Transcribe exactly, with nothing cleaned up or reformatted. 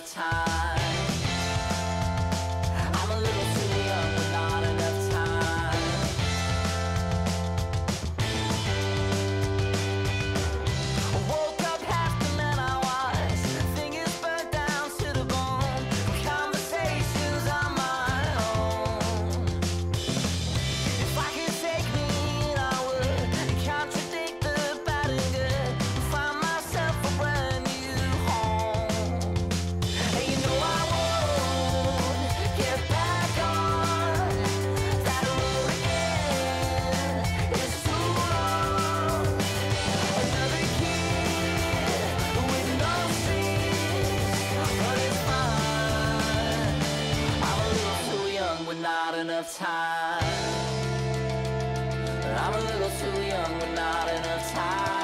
enough time. I'm a little too young with not enough time. I woke up half the man I was, fingers burnt down to the bone, conversations on my own. If I could take me in, I would contradict the bad and good, find myself a brand new home. And you know I won't get back on that road again. It's too long. Another kid with no strings, but it's fine. I'm a little too young with not enough time. I'm a little too young with not enough time.